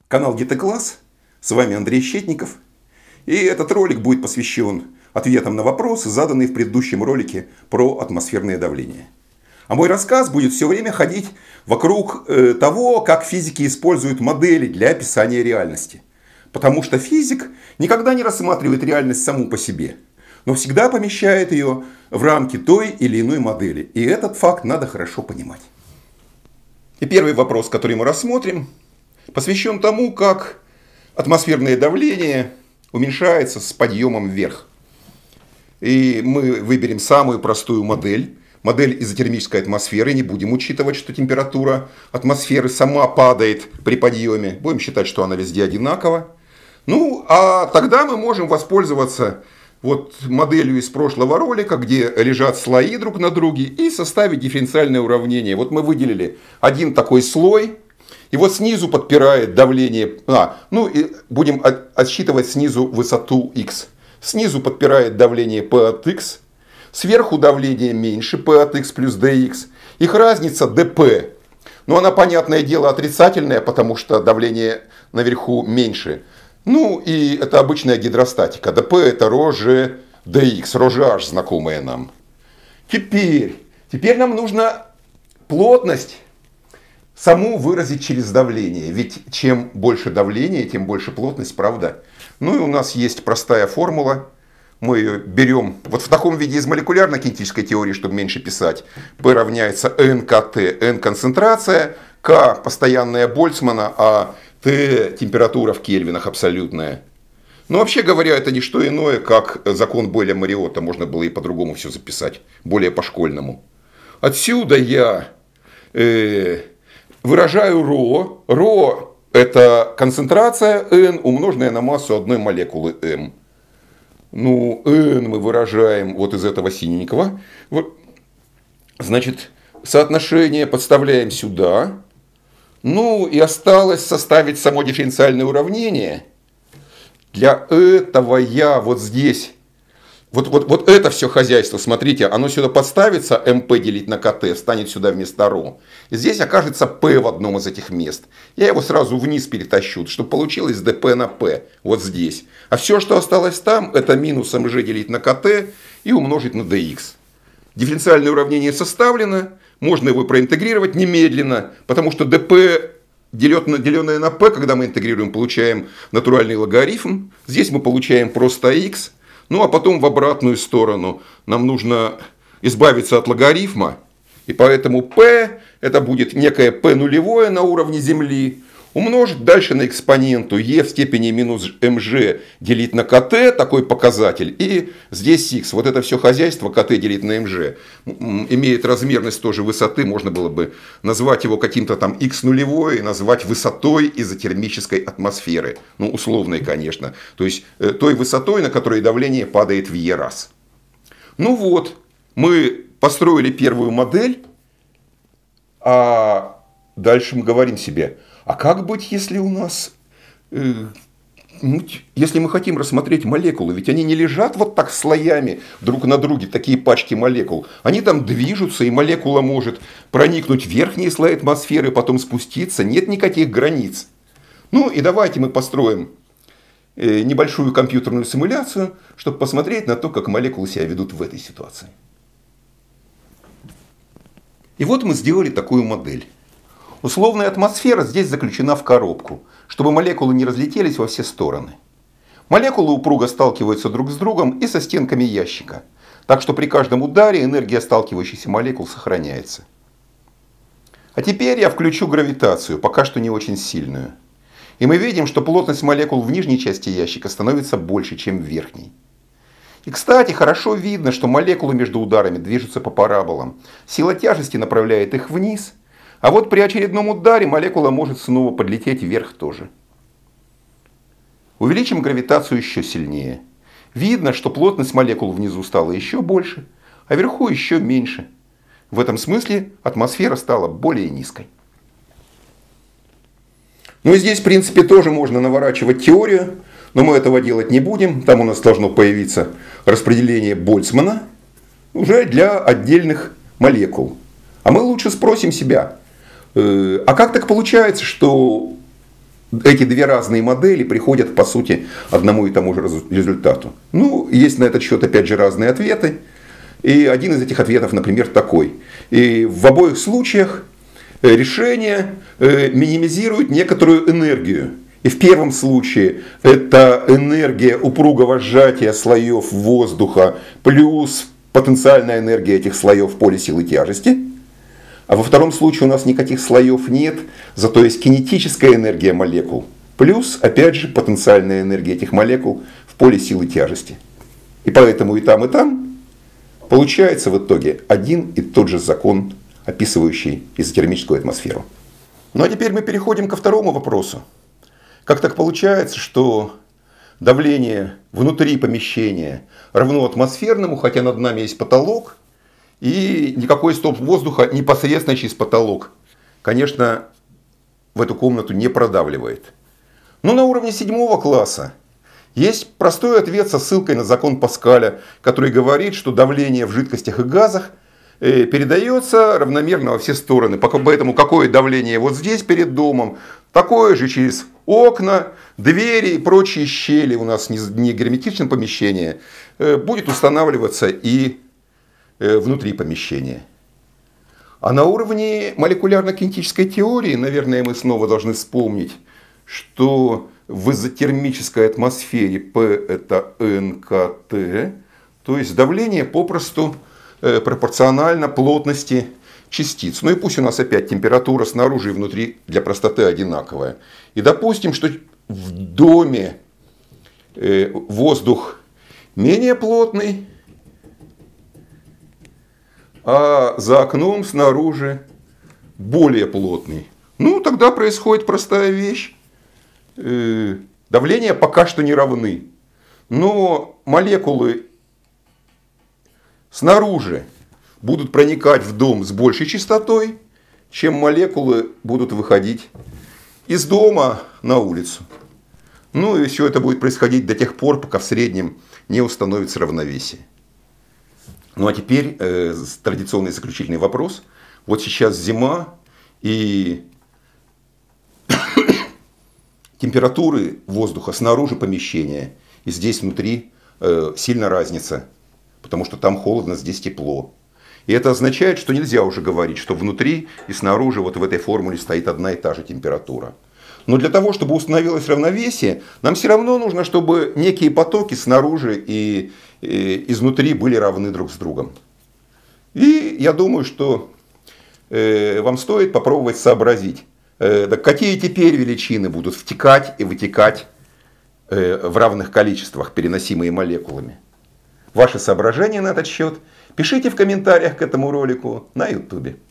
Канал ГТ-класс, с вами Андрей Щетников. И этот ролик будет посвящен ответам на вопросы, заданные в предыдущем ролике про атмосферное давление. А мой рассказ будет все время ходить вокруг того, как физики используют модели для описания реальности. Потому что физик никогда не рассматривает реальность саму по себе, но всегда помещает ее в рамки той или иной модели. И этот факт надо хорошо понимать. И первый вопрос, который мы рассмотрим, посвящен тому, как атмосферное давление уменьшается с подъемом вверх. И мы выберем самую простую модель. Модель изотермической атмосферы. Не будем учитывать, что температура атмосферы сама падает при подъеме. Будем считать, что она везде одинакова. Ну, а тогда мы можем воспользоваться вот моделью из прошлого ролика, где лежат слои друг на друге, и составить дифференциальное уравнение. Вот мы выделили один такой слой. И вот снизу подпирает давление, и будем отсчитывать снизу высоту x. Снизу подпирает давление P от x, сверху давление меньше P от x плюс dx. Их разница dp. Но она, понятное дело, отрицательная, потому что давление наверху меньше. Ну и это обычная гидростатика. dp это ρg dx, ρg знакомая нам. Теперь нам нужно плотность саму выразить через давление. Ведь чем больше давление, тем больше плотность, правда? Ну и у нас есть простая формула. Мы ее берем вот в таком виде из молекулярно-кинетической теории, чтобы меньше писать. P равняется НКТ. N концентрация, К постоянная Больцмана, а Т температура в кельвинах абсолютная. Но вообще говоря, это не что иное, как закон Бойля-Мариотта. Можно было и по-другому все записать, более по-школьному. Отсюда я выражаю ρ. ρ это концентрация N, умноженная на массу одной молекулы m. Ну, N мы выражаем вот из этого синенького. Значит, соотношение подставляем сюда. Ну, и осталось составить само дифференциальное уравнение. Для этого я вот здесь... Вот это все хозяйство, смотрите, оно сюда подставится, МП делить на КТ, станет сюда вместо РО. И здесь окажется П в одном из этих мест. Я его сразу вниз перетащу, чтобы получилось ДП на П, вот здесь. А все, что осталось там, это минус МЖ делить на КТ и умножить на dx. Дифференциальное уравнение составлено, можно его проинтегрировать немедленно, потому что ДП, деленное на П, когда мы интегрируем, получаем натуральный логарифм. Здесь мы получаем просто х. Ну, а потом в обратную сторону нам нужно избавиться от логарифма. И поэтому P это будет некое P нулевое на уровне Земли. Умножить дальше на экспоненту e в степени минус mg делить на kt, такой показатель. И здесь x. Вот это все хозяйство kt делить на mg. Имеет размерность тоже высоты. Можно было бы назвать его каким-то там x нулевой и назвать высотой изотермической атмосферы. Ну, условной, конечно. То есть той высотой, на которой давление падает в e раз. Ну вот, мы построили первую модель. А дальше мы говорим себе... А как быть, если у нас, если мы хотим рассмотреть молекулы, ведь они не лежат вот так слоями друг на друге, такие пачки молекул. Они там движутся, и молекула может проникнуть в верхние слои атмосферы, потом спуститься, нет никаких границ. Ну и давайте мы построим небольшую компьютерную симуляцию, чтобы посмотреть на то, как молекулы себя ведут в этой ситуации. И вот мы сделали такую модель. Условная атмосфера здесь заключена в коробку, чтобы молекулы не разлетелись во все стороны. Молекулы упруго сталкиваются друг с другом и со стенками ящика, так что при каждом ударе энергия сталкивающихся молекул сохраняется. А теперь я включу гравитацию, пока что не очень сильную. И мы видим, что плотность молекул в нижней части ящика становится больше, чем в верхней. И, кстати, хорошо видно, что молекулы между ударами движутся по параболам. Сила тяжести направляет их вниз. А вот при очередном ударе молекула может снова подлететь вверх тоже. Увеличим гравитацию еще сильнее. Видно, что плотность молекул внизу стала еще больше, а вверху еще меньше. В этом смысле атмосфера стала более низкой. Ну и здесь, в принципе, тоже можно наворачивать теорию, но мы этого делать не будем. Там у нас должно появиться распределение Больцмана уже для отдельных молекул. А мы лучше спросим себя, а как так получается, что эти две разные модели приходят, по сути, одному и тому же результату. Ну, есть на этот счет, опять же, разные ответы. И один из этих ответов, например, такой. И в обоих случаях решение минимизирует некоторую энергию. И в первом случае это энергия упругого сжатия слоев воздуха плюс потенциальная энергия этих слоев в поле силы тяжести. А во втором случае у нас никаких слоев нет, зато есть кинетическая энергия молекул, плюс, опять же, потенциальная энергия этих молекул в поле силы тяжести. И поэтому и там получается в итоге один и тот же закон, описывающий изотермическую атмосферу. Ну а теперь мы переходим ко второму вопросу. Как так получается, что давление внутри помещения равно атмосферному, хотя над нами есть потолок, и никакой столб воздуха непосредственно через потолок, конечно, в эту комнату не продавливает. Но на уровне 7 класса есть простой ответ со ссылкой на закон Паскаля, который говорит, что давление в жидкостях и газах передается равномерно во все стороны. Поэтому какое давление вот здесь перед домом, такое же через окна, двери и прочие щели у нас не герметичном помещении будет устанавливаться и внутри помещения. А на уровне молекулярно-кинетической теории, наверное, мы снова должны вспомнить, что в изотермической атмосфере P это НКТ, то есть давление попросту пропорционально плотности частиц. Ну и пусть у нас опять температура снаружи и внутри для простоты одинаковая. И допустим, что в доме воздух менее плотный, а за окном снаружи более плотный. Ну, тогда происходит простая вещь. Давления пока что не равны. Но молекулы снаружи будут проникать в дом с большей частотой, чем молекулы будут выходить из дома на улицу. Ну и все это будет происходить до тех пор, пока в среднем не установится равновесие. Ну а теперь традиционный заключительный вопрос. Вот сейчас зима, и температуры воздуха снаружи помещения и здесь внутри сильно разница, потому что там холодно, здесь тепло. И это означает, что нельзя уже говорить, что внутри и снаружи вот в этой формуле стоит одна и та же температура. Но для того, чтобы установилось равновесие, нам все равно нужно, чтобы некие потоки снаружи и изнутри были равны друг с другом. И я думаю, что вам стоит попробовать сообразить, какие теперь величины будут втекать и вытекать в равных количествах, переносимые молекулами. Ваши соображения на этот счет пишите в комментариях к этому ролику на YouTube.